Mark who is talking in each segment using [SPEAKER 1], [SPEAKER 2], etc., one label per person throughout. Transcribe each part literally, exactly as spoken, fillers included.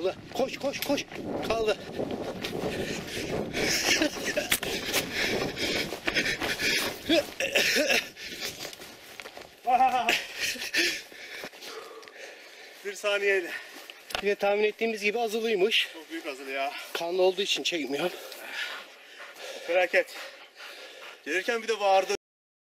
[SPEAKER 1] Kaldı. Koş koş koş. Kaldı.
[SPEAKER 2] Bir saniyeyle.
[SPEAKER 1] Yine tahmin ettiğimiz gibi azılıymış.
[SPEAKER 2] Çok büyük azılı ya.
[SPEAKER 1] Kanlı olduğu için çekmiyor.
[SPEAKER 2] Felaket. Gelirken bir de bağırdı.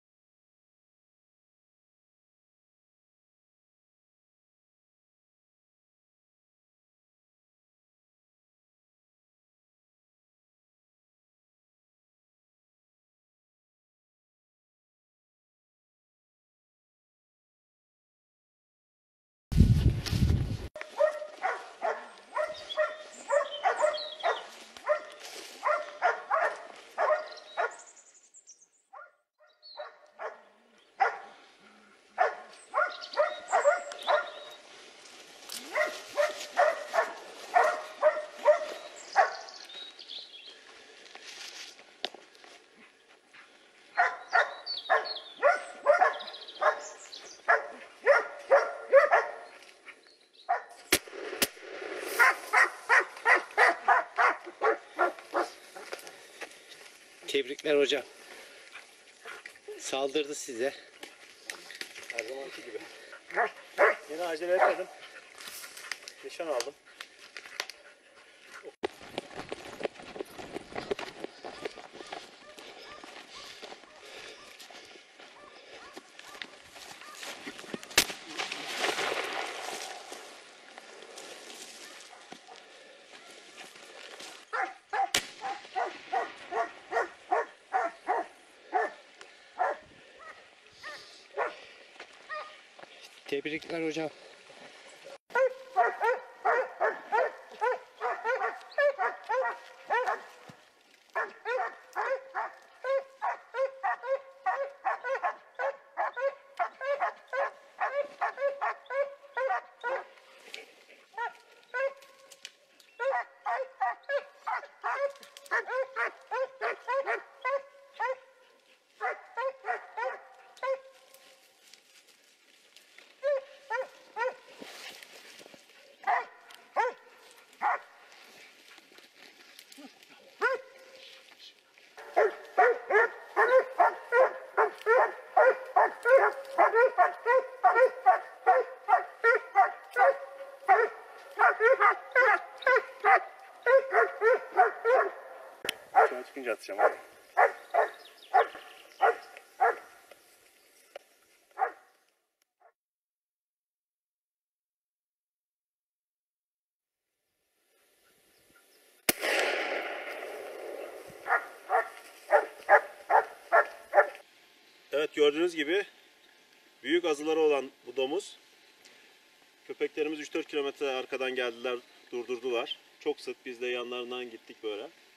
[SPEAKER 1] Tebrikler hocam. Saldırdı size.
[SPEAKER 2] Her zamanki gibi. Yine acele etmedim. Nişan aldım.
[SPEAKER 1] Tebrikler hocam.
[SPEAKER 2] Şu an çıkınca atacağım abi. Evet, gördüğünüz gibi büyük azıları olan bu domuz. Köpeklerimiz üç dört kilometre arkadan geldiler, durdurdular. Çok sık biz de yanlarından gittik böyle.